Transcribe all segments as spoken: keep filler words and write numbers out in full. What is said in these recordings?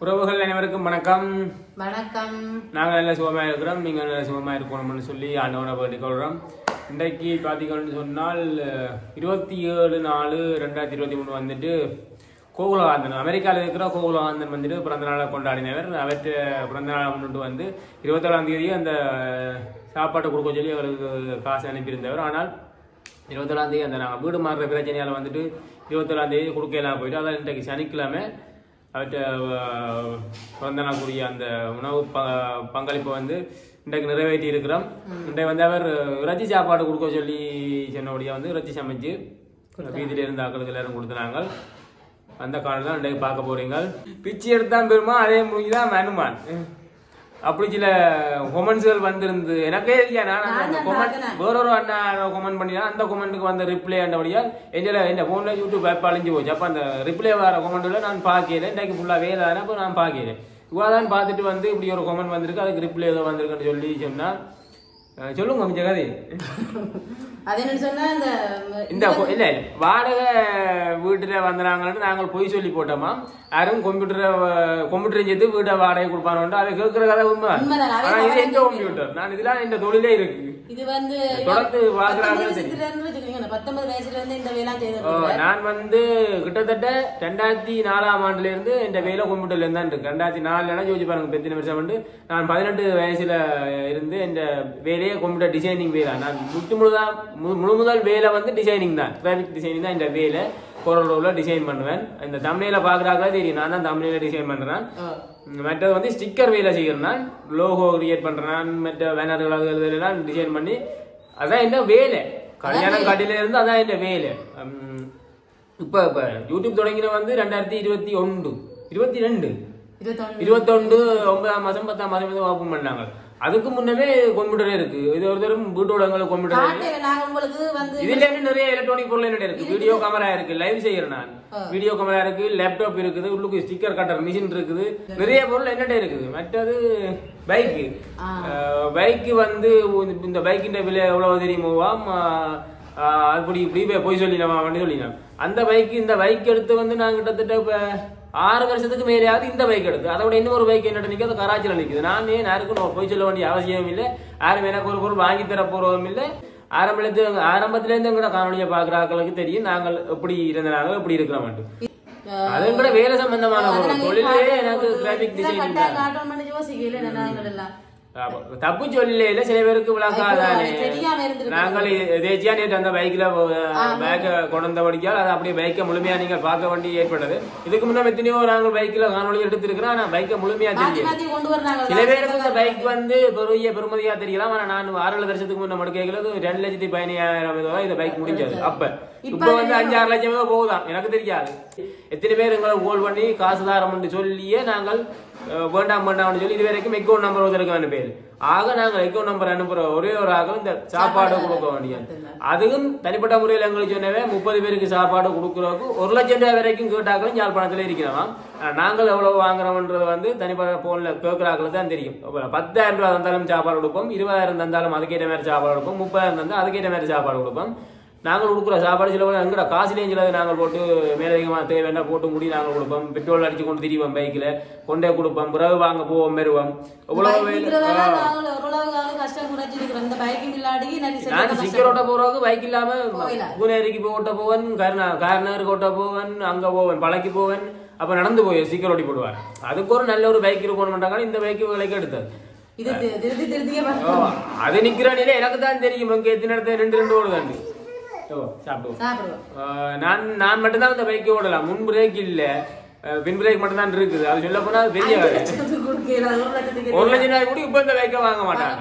உறவுகள் அனைவருக்கும் வணக்கம். வணக்கம். நாங்கள் நல்ல சுகமாக இருக்கிறோம், நீங்கள் நல்ல சுகமாக இருக்கணும்னு சொல்லி ஆண்டவனை வேண்டிக் கொள்கிறோம். இன்றைக்கு பார்த்தீங்கன்னு சொன்னால் இருபத்தி ஏழு நாலு ரெண்டாயிரத்தி இருபத்தி மூணு வந்துட்டு கோகுலகாந்தன், அமெரிக்காவில் இருக்கிற கோகுலகாந்தன் வந்துட்டு பிறந்த நாளை கொண்டாடினவர். அவற்றை பிறந்த நாளை முன்னிட்டு வந்து இருபத்தேழாம் தேதி அந்த சாப்பாட்டை கொடுக்க சொல்லி அவருக்கு காசு அனுப்பியிருந்தவர். ஆனால் இருபத்தேழாம் தேதி அந்த நாங்கள் வீடு மாறுற பிரச்சனையால் வந்துட்டு இருபத்தேழாம் தேதி கொடுக்கலாம் போயிட்டு, அதான் இன்றைக்கு சனிக்கிழமை அவற்றை பிறந்த நாளுக்குரிய அந்த உணவு ப பங்களிப்பை வந்து இன்றைக்கு நிறைவேற்றி இருக்கிறோம். இன்றைக்கு வந்து அவர் இறைச்சி சாப்பாடு கொடுக்க சொல்லி சொன்னபடியாக வந்து இறைச்சி சமைச்சு வீதியில் இருந்த ஆக்களுக்கு எல்லாரும் கொடுத்துனாங்க. அந்த காலம் தான் இன்றைக்கு பார்க்க போறீங்க. பிச்சு எடுத்தான் பெருமா, அதே முடிஞ்சுதான் மனுமான். அப்படி சில கொமெண்ட்ஸ்கள் வந்திருந்து எனக்கே இல்லையா, நான் கொமெண்ட் வேற ஒரு அண்ணா கொமெண்ட் பண்ணினா அந்த கொமெண்ட்டுக்கு வந்த ரிப்ளை ஆண்டபடியால் என்னில் என் ஃபோனில் யூடியூப் ஆப் அழிஞ்சு போச்சு. அப்போ அந்த ரிப்ளை வர கொமெண்ட்டில் நான் பார்க்கல. இன்றைக்கு ஃபுல்லாக வேலை தானே, அப்போ நான் பார்க்கல. இவ்வாதான் பார்த்துட்டு வந்து இப்படி ஒரு கொமெண்ட் வந்திருக்கு, அதுக்கு ரிப்ளை ஏதோ வந்திருக்குன்னு சொல்லி சொன்னால் சொல்லுங்க கொஞ்சம் கதை. இந்த இல்ல வாடகை வீட்டுல வந்தாங்கன்னு நாங்கள் பொய் சொல்லி போட்டோமா, யாரும் கம்ப்யூட்டரை கம்ப்யூட்டர் சேர்த்து வீட்டை வாடகை கொடுப்பானு அதை கேட்கிற கதை உண்மை. ஆனா இது எந்த கம்ப்யூட்டர், நான் இதெல்லாம் இந்த தொழிலே இருக்கு. இது வந்து தொடர்ந்து வாங்குறாங்க. நான் வந்து கிட்டத்தட்ட ரெண்டாயிரத்தி நாலாம் ஆண்டுல இருந்து இந்த வேலை கம்ப்யூட்டர்ல இருந்தான் இருக்கு. ரெண்டாயிரத்தி நாலுல யோசிச்சு பாருங்க, பெத்தின வருஷம் வந்து நான் பதினெட்டு வயசுல இருந்து இந்த வேலையே கம்ப்யூட்டர் டிசைனிங் வேலை. நான் முற்று முழுதா முழு முதல் வேலை வந்து டிசைனிங் தான், கிராஃபிக் டிசைனிங் தான் இந்த வேலை. கோரோட டிசைன் பண்ணுவேன். இந்த தமிழ்ல பாக்குறாங்களா தெரியும், நான் தான் தமிழ்ல டிசைன் பண்றேன். மற்றது வந்து ஸ்டிக்கர் வேலை செய்யறேன், லோகோ கிரியேட் பண்றேன், மற்ற பேனர்கள் எல்லாம் டிசைன் பண்ணி, அதான் இந்த வேலை. கல்யாணம் காட்டில இருந்து அதான் இந்த வேலை. இப்ப இப்ப யூடியூப் தொடங்கின வந்து ரெண்டாயிரத்தி இருபத்தி ஒன்று இருபத்தி ரெண்டு இருபத்தொண்டு ஒன்பதாம் மாசம் பத்தாம் மாசம் ஓபன் பண்ணாங்க. அதுக்கு முன்னமே கம்ப்யூட்டரே இருக்கு. இது ஒருத்தரும் வீட்டோட கம்ப்யூட்டர் இதுல நிறைய எலக்ட்ரானிக் பொருள் என்ன இருக்கு. வீடியோ கேமரா இருக்கு, லைவ் செய்யறேன் நான். வீடியோ கேமரா இருக்கு, லேப்டாப் இருக்குது, உள்ளுக்கு ஸ்டிக்கர் கட்டர் மிஷின் இருக்குது, நிறைய பொருள் என்னட்ட இருக்குது. மற்றது பைக்கு பைக்கு வந்து இந்த பைக்கின் விலை எவ்வளவு தெரியுமோவாம், அப்படி இப்படி போய் சொல்லினவா வண்டி சொல்லினோம். அந்த பைக்கு இந்த பைக் எடுத்து வந்து நான் கிட்டத்தட்ட இப்ப ஆறு வருஷத்துக்கு மேலேயாவது இந்த பைக் எடுத்து, அதோட இன்னொரு பைக் என்ன நிற்கிறது, கராச்சியில் நிற்குது. நான் ஏன் யாருக்கும் போய் சொல்ல வேண்டிய அவசியம் இல்லை, யாரும் எனக்கு ஒரு பொருள் வாங்கி தர போறதும் இல்லை. ஆரம்பத்து ஆரம்பத்திலேருந்து எங்கட காணொலியை பாக்குற ஆக்களுக்கு தெரியும் நாங்கள் எப்படி இருந்தனாங்க எப்படி இருக்கிற மாட்டோம். அது கூட வேலை சம்பந்தமான தொழிலே எனக்கு கிராஃபிக் டிசைனிங் தப்பு சொல்லல. சில பேருக்கு விளக்காதானே, நாங்கள் தேச்சியா நேற்று அந்த பைக்ல பேக்க கொண்டு படிக்கால் அது அப்படியே பைக்கை முழுமையா நீங்க பார்க்க வேண்டி ஏற்பட்டது. இதுக்கு முன்னாடி எத்தனையோ நாங்கள் பைக்ல காணொலி எடுத்திருக்கிறோம், ஆனா பைக்கை முழுமையா தெரியும். சில பேருக்கு இந்த பைக் வந்து பெரிய பெருமதியா தெரியலாம். ஆனா நான் ஆறு ஏழு வருஷத்துக்கு முன்ன மட்டும் கேட்கறது ரெண்டு லட்சத்தி பதினாயிரம் இந்த பைக் முடிஞ்சது. அப்ப இப்ப வந்து அஞ்சாறு லட்சம் போகுதான், எனக்கு தெரியாது. எத்தனை பேர் எங்களை கோல் பண்ணி காசு தாரம் சொல்லியே நாங்கள் வேண்டாம் வேண்டாம்னு சொல்லி இது வரைக்கும் அக்கௌண்ட் நம்பர் ஒருத்தருக்கு அனுப்பியது. ஆக நாங்கள் அக்கௌண்ட் நம்பர் அனுப்புற ஒரே ஒரு ஆக இந்த சாப்பாடு கொடுக்க வேண்டியது. அதுவும் தனிப்பட்ட முறையில் எங்களுக்கு சொன்னவே முப்பது பேருக்கு சாப்பாடு கொடுக்குறதுக்கு ஒரு லட்சம் ரூபாய் வரைக்கும் கேட்டாக்களும் யாழ்ப்பாணத்துல இருக்கிறோம். நாங்கள் எவ்வளவு வாங்குறோம்ன்றது வந்து தனிப்பட்ட போன்ல கேட்கிறாக்களுக்கு தான் தெரியும். பத்தாயிரம் ரூபாய் தந்தாலும் சாப்பாடு கொடுப்போம், இருபதாயிரம் தந்தாலும் அதுக்கேற்ற மாதிரி சாப்பாடு கொடுப்போம், முப்பதாயிரம் தந்தாலும் அதுக்கேற்ற மாதிரி சாப்பாடு கொடுப்போம். நாங்கள் கொடுக்குற சாப்பாடு சில எங்கட காசுலேயும் சில நாங்கள் போட்டு மேலதிகமாக தேவையான போட்டு முடி நாங்கள் கொடுப்போம். பெட்ரோல் அடிச்சு கொண்டு திரிவோம், பைக்கில் கொண்டே கொடுப்போம், பிறகு வாங்க போவோம், பெறுவோம். நான் சிக்கர் ஓட்ட போறதுக்கு பைக் இல்லாம பூனேரிக்கு போய் ஓட்ட போவேன், கார்னருக்கு ஓட்ட போவேன், அங்க போவேன், பழக்கி போவேன். அப்ப நடந்து போய் சிக்கர் ஓட்டி போடுவார். அதுக்கு ஒரு நல்ல ஒரு பைக் இருக்கணும். இந்த பைக்கு விலைக்கு எடுத்தது அது நிக்கிற நிலை எனக்கு தான் தெரியும். எத்தனை இடத்துல ரெண்டு ரெண்டு ஓடுதாண்டு நான் நான் மட்டும்தான் இந்த பைக்கை ஓடலாம். முன் பிரேக் இல்ல, பின் பிரேக் மட்டும் தான் இருக்குது. அது சொல்ல போனா பெரிய ஒரு லட்சம் ரூபாய் கூட இப்ப இந்த பைக்கை வாங்க மாட்டாங்க.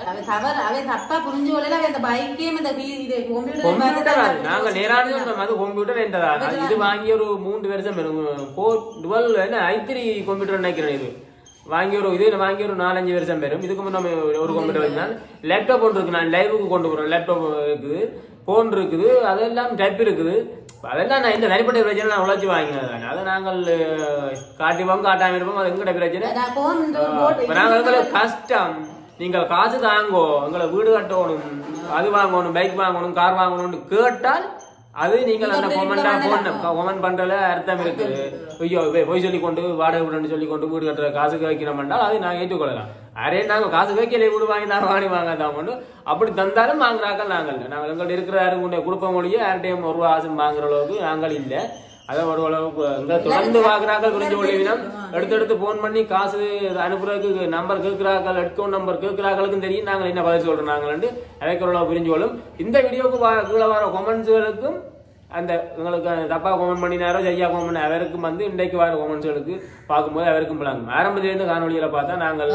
நாங்க நேரான அது கம்ப்யூட்டர் என்றதா இது வாங்கி ஒரு மூன்று வருஷம் டுவெல் என்ன ஐ த்ரீ கம்ப்யூட்டர் நினைக்கிறேன். இது வாங்கி ஒரு இது வாங்கி ஒரு நாலஞ்சு வருஷம் பெறும். இதுக்கு முன்னாடி ஒரு கம்ப்யூட்டர் வச்சுனால் லேப்டாப் ஒன்று இருக்கு, நான் லைவுக்கு கொண்டு போறேன். லேப்டாப் இருக்குது, போன் இருக்குது, அதெல்லாம் டைப் இருக்குது. அதெல்லாம் நான் இந்த தனிப்பட்ட பிரச்சனை நான் உழைச்சி வாங்கினது. அதை நாங்கள் காட்டிப்போம் காட்டாம இருப்போம், அது எங்கட பிரச்சனை. நாங்கள் கஷ்டம், நீங்கள் காசு தாங்கோ, எங்களை வீடு கட்டணும், அது வாங்கணும், பைக் வாங்கணும், கார் வாங்கணும்னு கேட்டால் அது நீங்கள் அந்த கொமெண்டா போன கொமெண்ட் பண்றதுல அர்த்தம் இருக்கு. ஐயோ போய் சொல்லி கொண்டு வாடகை விடணும்னு சொல்லி கொண்டு வீடு கட்டுற காசுக்கு வைக்கிறோம் என்றால் அதை நாங்கள் ஏற்றுக்கொள்ளலாம். அரே நாங்கள் காசு வைக்கல வீடு வாங்கி தான் வாங்கி வாங்க தான் அப்படி தந்தாலும் வாங்குறாக்கள் நாங்கள் இல்லை. நாங்கள் எங்கள்கிட்ட இருக்கிற யாருக்குடைய குடும்ப மொழியே யார்கிட்டையும் ஒரு ரூபா ஆசை வாங்குற அளவுக்கு நாங்கள் இல்லை. அதை ஒரு அளவுக்கு எங்களை தொடர்ந்து வாங்குறாக்கள் புரிஞ்சு கொள்ளிவினா எடுத்து எடுத்து போன் பண்ணி காசு அனுப்புறதுக்கு நம்பர் கேட்கிறார்கள் அக்கௌண்ட் நம்பர் கேட்கிறார்களுக்கும் தெரியும் நாங்கள் என்ன பதில் சொல்றோம் நாங்கள் அவைக்கிற அளவு புரிஞ்சு கொள்ளும். இந்த வீடியோக்கு கீழே வர கொமெண்ட்ஸுகளுக்கும் அந்த உங்களுக்கு தப்பா கமெண்ட் பண்ணினாரோ சரியா கமெண்ட் பண்ண அவருக்கும் வந்து இன்றைக்கு வர கமெண்ட்ஸ்களுக்கு பார்க்கும்போது அவருக்கும் பிளாங்க ஆரம்பத்திலிருந்து காணொலியில பார்த்தா நாங்கள்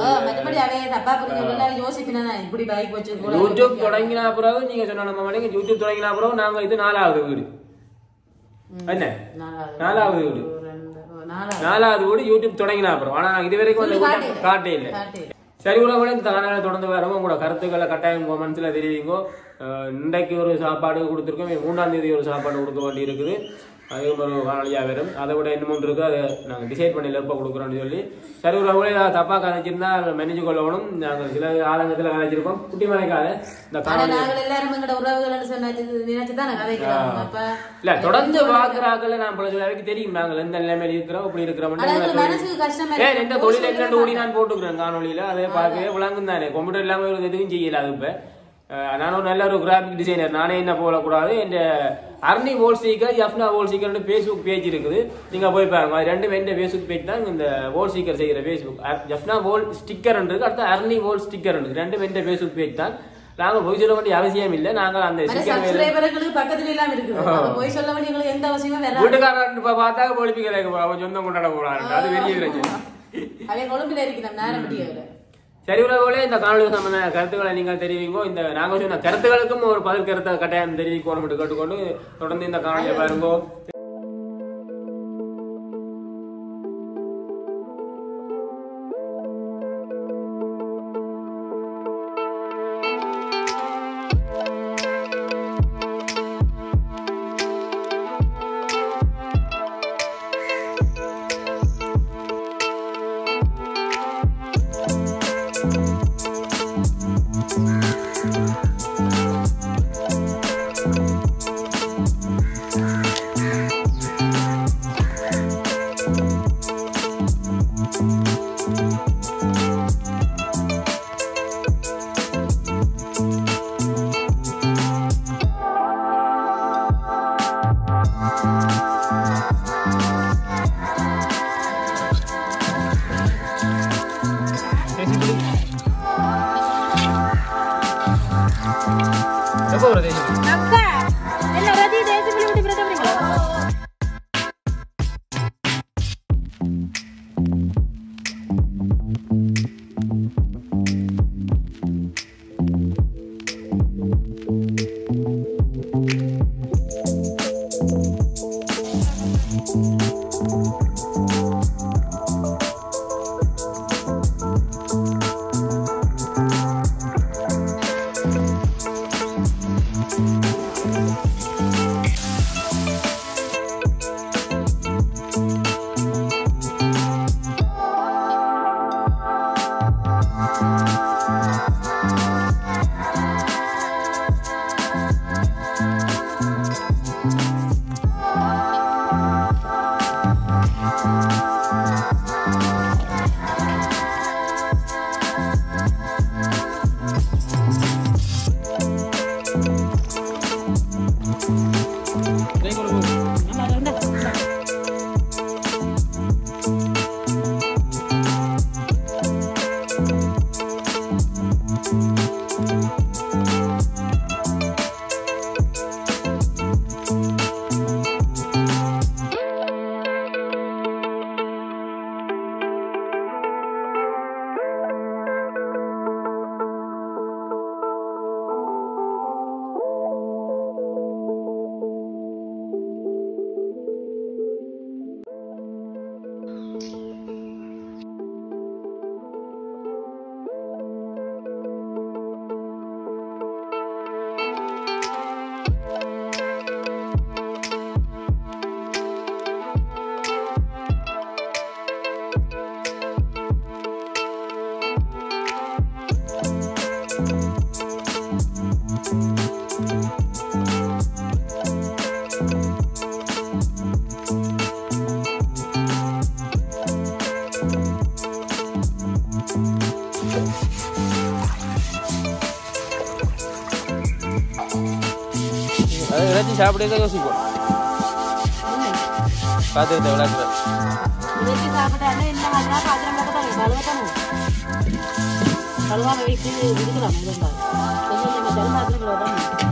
யூடியூப் தொடங்கினா பிறகு நீங்க சொன்ன நம்ம யூடியூப் தொடங்கினா பிறகு நாங்கள் இது நாலாவது வீடு என்ன நாலாவது வீடு நாலாவது வீடு யூடியூப் தொடங்கினா அப்புறம் ஆனா நாங்கள் இது வரைக்கும் வந்து காட்டே இல்லை. சரி உறவுகளே இந்த காணொலியை தொடர்ந்து வரவும் உங்களோட கருத்துக்களை கட்டாயம் கமெண்ட்ஸ்ல தெரிவிங்கோ. இன்றைக்கு ஒரு சாப்பாடு கொடுத்துருக்கோம், மூணாம் தேதி ஒரு சாப்பாடு கொடுக்க வேண்டி இருக்குது. அதுவும் ஒரு காணொலியாக வரும். அதை விட இன்னும் ஒன்று இருக்குது, அதை நாங்கள் டிசைட் பண்ணி எப்போ கொடுக்குறோம்னு சொல்லி. சரி உறவுகளே தப்பாக கதைச்சிருந்தா மெனிஞ்சு கொள்ளணும். நாங்கள் சில ஆதங்கத்தில் கதைச்சிருக்கோம். குட்டி மலைக்காத இந்த காணொலி இல்ல தொடர்ந்து பார்க்குறாக்கள் நான் பல சொல்ல தெரியும் நாங்கள் எந்த நிலைமையில இருக்கிறோம் இப்படி இருக்கிறோம். எந்த தொழில் என்னென்று ஓடி நான் போட்டுக்கிறேன் காணொலியில அதை பார்க்கவே விளங்கும் தானே. கம்ப்யூட்டர் இல்லாமல் எதுவும் செய்யல. அது இப்போ நானும் நல்ல ஒரு கிராஃபிக் டிசைனர், நானே என்ன போடக்கூடாது. என் அர்னி வோல் ஸ்டீக்கர் ஜப்னா வோல் ஸ்டீக்கர்னு ஃபேஸ்புக் பேஜ் இருக்குது, நீங்க போய் பாருங்க. அது ரெண்டு எந்த ஃபேஸ்புக் பேஜ் தான் இந்த வோல் ஸ்டீக்கர் செய்கிற ஃபேஸ்புக். ஜப்னா வோல் ஸ்டிக்கர் இருக்கு, அடுத்த அர்னி வோல் ஸ்டிக்கர் இருக்கு, ரெண்டு எந்த ஃபேஸ்புக் பேஜ் தான். நாங்கள் போய் சொல்ல வேண்டிய அவசியம் இல்லை. நாங்கள் அந்த வீட்டுக்காரன் பார்த்தா பொழிப்பிக்கிறேன் அவன் சொந்தம் கொண்டாட போறாங்க, அது வெளியே கிடையாது. சரி உறவுகளே இந்த காணொலி சம்பந்த கருத்துக்களை நீங்கள் தெரிவிங்கோ. இந்த நாங்கள் சொன்ன கருத்துக்களுக்கும் ஒரு பதில் கருத்தை கட்டாயம் தெரிவிக்கணும் என்று கேட்டுக்கொண்டு தொடர்ந்து இந்த காணொலியை பாருங்கோ. சாப்பிடுறத யோசிப்போம் பார்த்துக்கிட்ட விளையாட்டு சாப்பிட்டாலே என்ன பாத்திரம் போட்டு கழுவத்தானே கழுவாம வைத்து விடுக்கலாம் கொஞ்சம் நம்ம ஜல் பாத்திரம் கழுவதான்